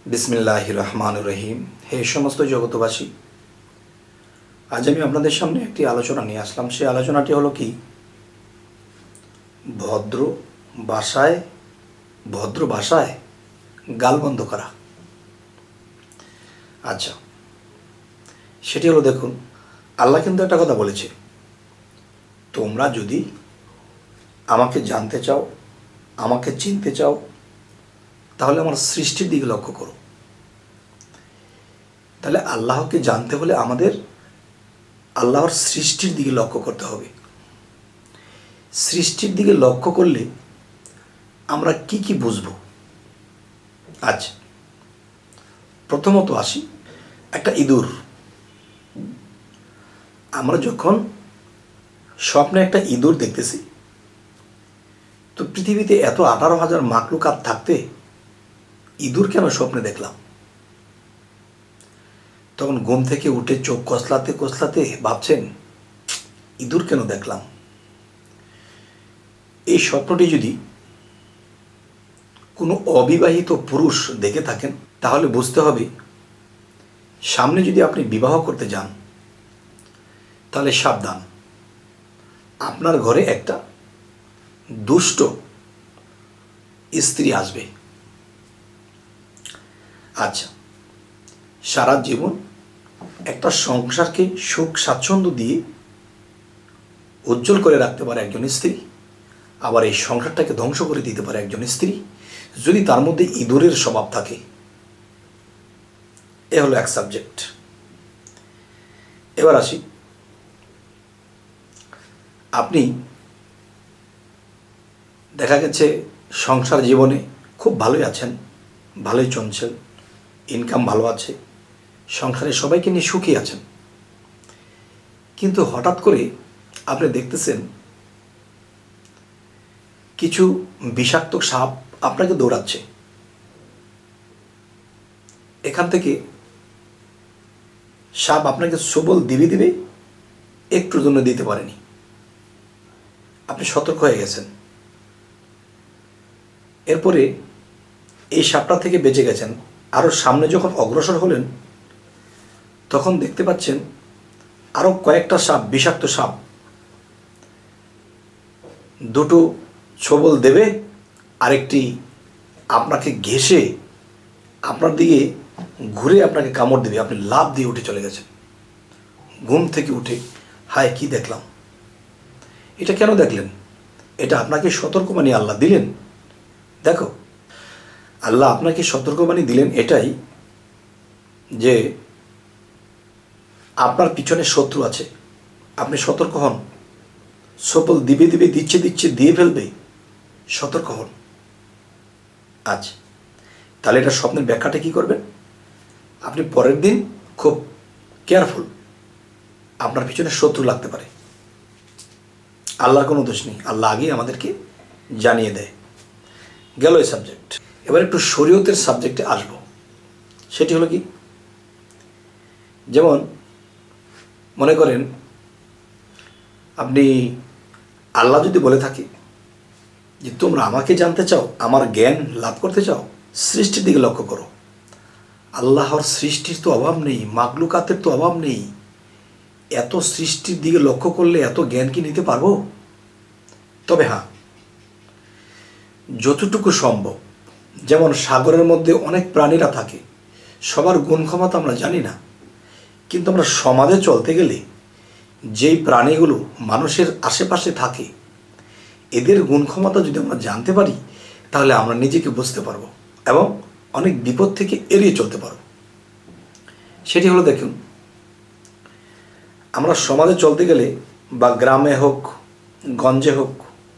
বিসমিল্লাহির রহমানির রহিম। হে সমস্ত জগতবাসী, আজ আমি আপনাদের সামনে একটি আলোচনা নিয়ে আসলাম। সেই আলোচনাটি হলো কি, ভদ্র ভাষায় গালবন্ধ করা। আচ্ছা, সেটি হলো, দেখুন, আল্লাহ কিন্তু একটা কথা বলেছে, তোমরা যদি আমাকে জানতে চাও, আমাকে চিনতে চাও, তাহলে আমার সৃষ্টির দিকে লক্ষ্য করো। তাহলে আল্লাহকে জানতে হলে আমাদের আল্লাহর সৃষ্টির দিকে লক্ষ্য করতে হবে। সৃষ্টির দিকে লক্ষ্য করলে আমরা কি কি বুঝব? আচ্ছা, প্রথমত আসি, একটা ইঁদুর। আমরা যখন স্বপ্নে একটা ইঁদুর দেখতেছি, তো পৃথিবীতে এত 18,000 মাকলুকাত থাকতে ইঁদুর কেন স্বপ্নে দেখলাম? তখন ঘুম থেকে উঠে চোখ কসলাতে কসলাতে ভাবছেন, ইঁদুর কেন দেখলাম? এই স্বপ্নটি যদি কোনো অবিবাহিত পুরুষ দেখে থাকেন, তাহলে বুঝতে হবে, সামনে যদি আপনি বিবাহ করতে যান, তাহলে সাবধান, আপনার ঘরে একটা দুষ্ট স্ত্রী আসবে। আচ্ছা, সারা জীবন একটা সংসারকে সুখ স্বাচ্ছন্দ্য দিয়ে উজ্জ্বল করে রাখতে পারে একজন স্ত্রী, আবার এই সংসারটাকে ধ্বংস করে দিতে পারে একজন স্ত্রী, যদি তার মধ্যে ইঁদুরের স্বভাব থাকে। এ হলো এক সাবজেক্ট। এবার আসি, আপনি দেখা গেছে সংসার জীবনে খুব ভালোই আছেন, ভালোই চলছেন, ইনকাম ভালো আছে, সংসারে সবাইকে নিয়ে সুখী আছেন, কিন্তু হঠাৎ করে আপনি দেখতেছেন কিছু বিষাক্ত সাপ আপনাকে দৌড়াচ্ছে। এখান থেকে সাপ আপনাকে সবল দিবে, একটুর জন্য দিতে পারেনি, আপনি সতর্ক হয়ে গেছেন। এরপরে এই সাপটা থেকে বেঁচে গেছেন, আরও সামনে যখন অগ্রসর হলেন, তখন দেখতে পাচ্ছেন আরও কয়েকটা সাপ, বিষাক্ত সাপ, দুটো ছবল দেবে, আরেকটি আপনাকে ঘেঁষে আপনার দিকে ঘুরে আপনাকে কামড় দেবে। আপনি লাফ দিয়ে উঠে চলে গেছেন। ঘুম থেকে উঠে, হায় কি দেখলাম! এটা কেন দেখলেন? এটা আপনাকে সতর্কবাণী আল্লাহ দিলেন। দেখো, আল্লাহ আপনাকে সতর্কবাণী দিলেন এটাই যে আপনার পিছনে শত্রু আছে, আপনি সতর্ক হন। সবল দিচ্ছে দিয়ে ফেলবে, সতর্ক হন। আচ্ছা, তাহলে এটা স্বপ্নের ব্যাখ্যাটা কী করবেন? আপনি পরের দিন খুব কেয়ারফুল, আপনার পিছনে শত্রু লাগতে পারে। আল্লাহর কোনো দোষ নেই, আল্লাহ আগেই আমাদেরকে জানিয়ে দেয়। গেল এই সাবজেক্ট। এবার একটু শরীয়তের সাবজেক্টে আসব। সেটি হলো কি, যেমন মনে করেন আপনি, আল্লাহ যদি বলে থাকে যে তোমরা আমাকে জানতে চাও, আমার জ্ঞান লাভ করতে চাও, সৃষ্টির দিকে লক্ষ্য করো। আল্লাহর সৃষ্টির তো অভাব নেই, মাকলুকাতের তো অভাব নেই। এত সৃষ্টির দিকে লক্ষ্য করলে এত জ্ঞান কি নিতে পারবো? তবে হ্যাঁ, যতটুকু সম্ভব, যেমন সাগরের মধ্যে অনেক প্রাণীরা থাকে, সবার গুণ ক্ষমতা আমরা জানি না, কিন্তু আমরা সমাজে চলতে গেলে যেই প্রাণীগুলো মানুষের আশেপাশে থাকে, এদের গুণ ক্ষমতা যদি আমরা জানতে পারি, তাহলে আমরা নিজেকে বুঝতে পারবো এবং অনেক বিপদ থেকে এড়িয়ে চলতে পারবো। সেটি হলো, দেখুন, আমরা সমাজে চলতে গেলে বা গ্রামে হোক গঞ্জে হোক,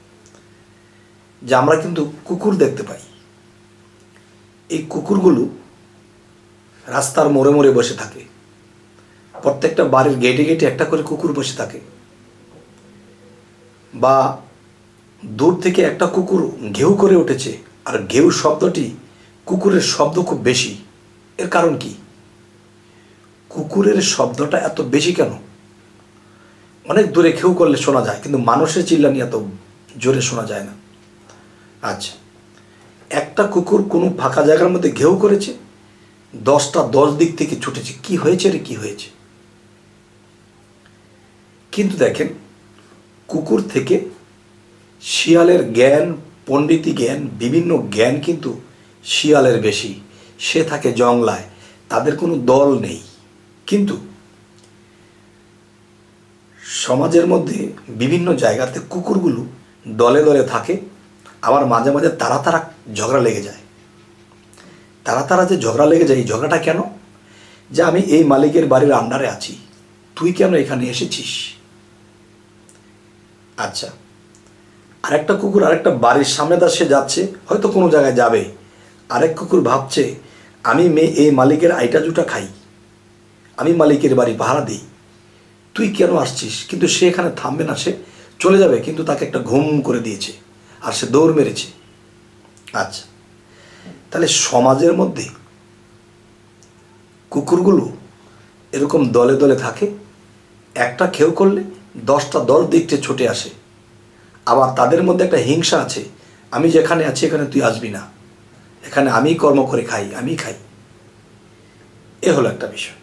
যে আমরা কিন্তু কুকুর দেখতে পাই। এই কুকুরগুলো রাস্তার মোড়ে মোড়ে বসে থাকে, প্রত্যেকটা বাড়ির গেটে গেটে একটা করে কুকুর বসে থাকে, বা দূর থেকে একটা কুকুর ঘেউ করে উঠেছে, আর ঘেউ শব্দটি, কুকুরের শব্দ খুব বেশি। এর কারণ কি? কুকুরের শব্দটা এত বেশি কেন? অনেক দূরে ঘেউ করলে শোনা যায়, কিন্তু মানুষের চিল্লানি এত জোরে শোনা যায় না। আচ্ছা, একটা কুকুর কোনো ফাঁকা জায়গার মধ্যে ঘেউ করেছে, 10টা 10 দিক থেকে ছুটেছে, কি হয়েছে রে, কি হয়েছে। কিন্তু দেখেন, কুকুর থেকে শিয়ালের জ্ঞান, পণ্ডিতি জ্ঞান, বিভিন্ন জ্ঞান কিন্তু শিয়ালের বেশি। সে থাকে জংলায়, তাদের কোনো দল নেই। কিন্তু সমাজের মধ্যে বিভিন্ন জায়গাতে কুকুরগুলো দলে দলে থাকে, আবার মাঝে মাঝে তারা তারা ঝগড়া লেগে যায়। তারা তারা যে ঝগড়া লেগে যায়, এই ঝগড়াটা কেন? যে আমি এই মালিকের বাড়ির আন্ডারে আছি, তুই কেন এখানে এসেছিস। আচ্ছা, আরেকটা কুকুর আরেকটা বাড়ির সামনে দা সে যাচ্ছে, হয়তো কোনো জায়গায় যাবে, আরেক কুকুর ভাবছে আমি এই মালিকের আইটা জুটা খাই, আমি মালিকের বাড়ি ভাড়া দিই, তুই কেন আসছিস। কিন্তু সে এখানে থামবে না, সে চলে যাবে, কিন্তু তাকে একটা ঘুম করে দিয়েছে আর সে দৌড় মেরেছে। আচ্ছা, তাহলে সমাজের মধ্যে কুকুরগুলো এরকম দলে দলে থাকে, একটা খেউ করলে 10টা 10 দিকটে ছুটে আসে। আবার তাদের মধ্যে একটা হিংসা আছে, আমি যেখানে আছি এখানে তুই আসবি না, এখানে আমি কর্ম করে খাই, আমি খাই। এ হলো একটা বিষয়।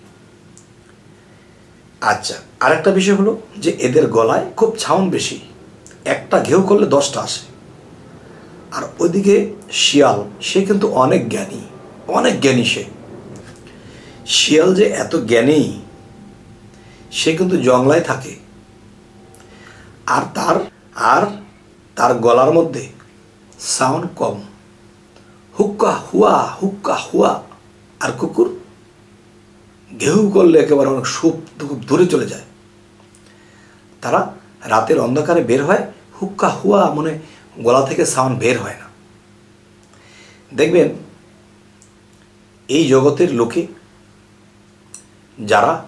আচ্ছা, আরেকটা বিষয় হলো যে এদের গলায় খুব ছাউন বেশি, একটা ঘেউ করলে 10টা আসে। আর ওইদিকে শিয়াল, সে কিন্তু অনেক জ্ঞানী, অনেক জ্ঞানী। শিয়াল যে এত জ্ঞানী, সে কিন্তু জংলায় থাকে, আর তার গলার মধ্যে সাউন্ড কম, হুক্কা হুয়া হুক্কা হুয়া। আর কুকুর ঘেউ করলে একেবারে অনেক খুব দূরে চলে যায়। তারা রাতের অন্ধকারে বের হয়, হুক্কা হুয়া মনে গলা থেকে সাউন্ড বের হয় না। দেখবেন এই জগতের লোকে যারা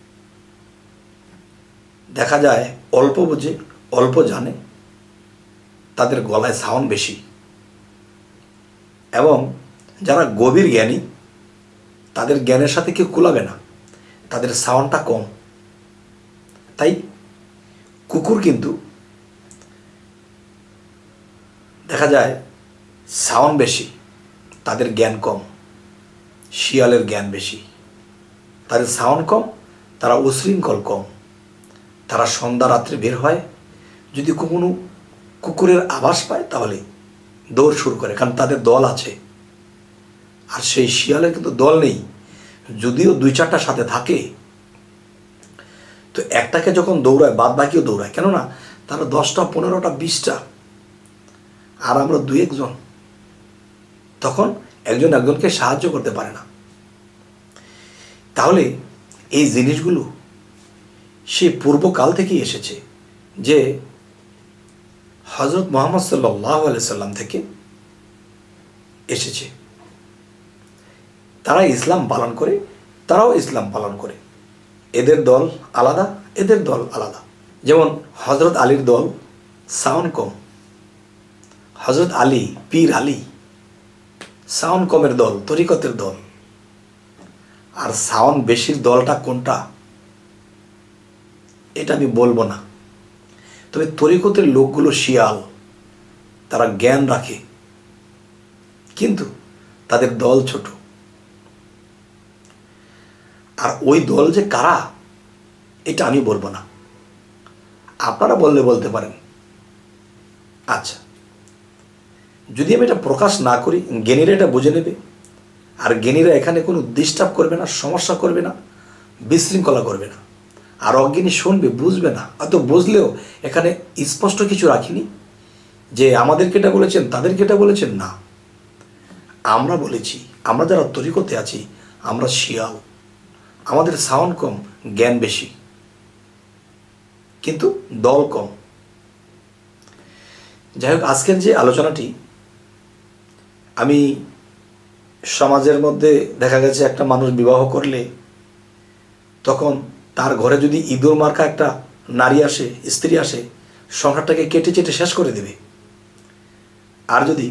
দেখা যায় অল্প বোঝে, অল্প জানে, তাদের গলায় সাউন্ড বেশি। এবং যারা গভীর জ্ঞানী, তাদের জ্ঞানের সাথে কেউ কুলাবে না, তাদের সাউন্ডটা কম। তাই কুকুর কিন্তু দেখা যায় সাউন্ড বেশি, তাদের জ্ঞান কম। শিয়ালের জ্ঞান বেশি, তাদের সাউন্ড কম, তারা উশৃঙ্খল কম। তারা সন্ধ্যা রাত্রে বের হয়, যদি কোনো কুকুরের আভাস পায় তাহলে দৌড় শুরু করে, কারণ তাদের দল আছে। আর সেই শিয়ালের কিন্তু দল নেই, যদিও 2-4টা সাথে থাকে, তো একটাকে যখন দৌড়ায় বাদ বাকিও দৌড়ায়। কেননা তারা 10টা 15টা 20টা, আর আমরা 2-1 জন, তখন একজন একজনকে সাহায্য করতে পারে না। তাহলে এই জিনিসগুলো সে পূর্বকাল থেকেই এসেছে, যে হযরত মুহাম্মদ সাল্লাল্লাহু আলাইহি সাল্লাম থেকে এসেছে। তারা ইসলাম পালন করে, তারাও ইসলাম পালন করে। এদের দল আলাদা, এদের দল আলাদা। যেমন হযরত আলীর দল সাউন্ড কম, হযরত আলী পীর আলী সাউন্ড কমের দল, তরিকতের দল। আর সাউন্ড বেশির দলটা কোনটা এটা আমি বলবো না, তবে তরিকতের লোকগুলো শিয়াল, তারা জ্ঞান রাখে, কিন্তু তাদের দল ছোট। আর ওই দল যে কারা এটা আমি বলবো না, আপনারা বললে বলতে পারেন। আচ্ছা, যদি আমি এটা প্রকাশ না করি, জ্ঞানীরা এটা বুঝে নেবে, আর জ্ঞানীরা এখানে কোনো ডিস্টার্ব করবে না, সমস্যা করবে না, বিশৃঙ্খলা করবে না। আর অজ্ঞানী শুনবে, বুঝবে না, হয়তো বুঝলেও এখানে স্পষ্ট কিছু রাখিনি যে আমাদেরকে এটা বলেছেন, তাদেরকে এটা বলেছেন না। আমরা বলেছি, আমরা যারা তরিকতে আছি, আমরা শিয়াল, আমাদের সাউন্ড কম, জ্ঞান বেশি, কিন্তু দল কম। যাই হোক, আজকের যে আলোচনাটি, আমি সমাজের মধ্যে দেখা গেছে একটা মানুষ বিবাহ করলে তখন তার ঘরে যদি ইঁদুর মার্কা একটা নারী আসে, স্ত্রী আসে, সংসারটাকে কেটে চেটে শেষ করে দেবে। আর যদি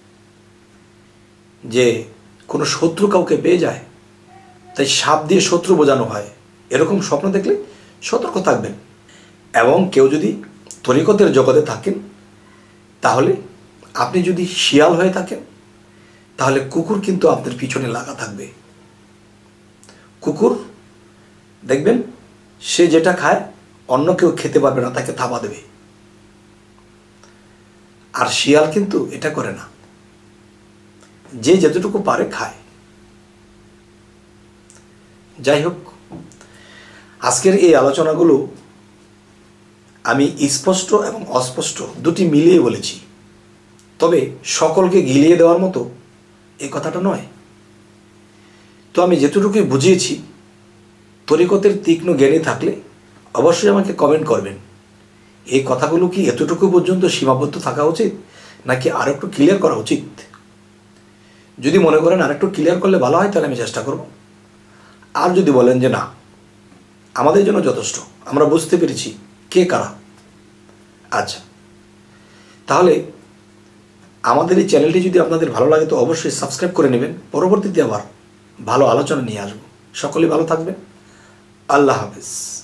যে কোনো শত্রু কাউকে পেয়ে যায়, তাই সাপ দিয়ে শত্রু বোঝানো হয়, এরকম স্বপ্ন দেখলে সতর্ক থাকবেন। এবং কেউ যদি তরিকতের জগতে থাকেন, তাহলে আপনি যদি শিয়াল হয়ে থাকেন, তাহলে কুকুর কিন্তু আপনার পিছনে লাগা থাকবে। কুকুর দেখবেন সে যেটা খায় অন্য কেউ খেতে পারবে না, তাকে থাবা দেবে। আর শিয়াল কিন্তু এটা করে না, যে যতটুকু পারে খায়। যাই হোক, আজকের এই আলোচনাগুলো আমি স্পষ্ট এবং অস্পষ্ট দুটি মিলিয়ে বলেছি, তবে সকলকে গিলিয়ে দেওয়ার মতো এই কথাটা নয়। তো আমি যেটুকুই বুঝিয়েছি, তরিকতের তীক্ষ্ণ জ্ঞানী থাকলে অবশ্যই আমাকে কমেন্ট করবেন, এই কথাগুলো কি এতটুকু পর্যন্ত সীমাবদ্ধ থাকা উচিত নাকি আর একটু ক্লিয়ার করা উচিত। যদি মনে করেন আর একটু ক্লিয়ার করলে ভালো হয়, তাহলে আমি চেষ্টা করব। আর যদি বলেন যে না, আমাদের জন্য যথেষ্ট, আমরা বুঝতে পেরেছি কে কারা, আচ্ছা, তাহলে আমাদের এই চ্যানেলটি যদি আপনাদের ভালো লাগে তো অবশ্যই সাবস্ক্রাইব করে নেবেন। পরবর্তীতে আবার ভালো আলোচনা নিয়ে আসবো। সকলেই ভালো থাকবেন। আল্লাহ হাফেজ।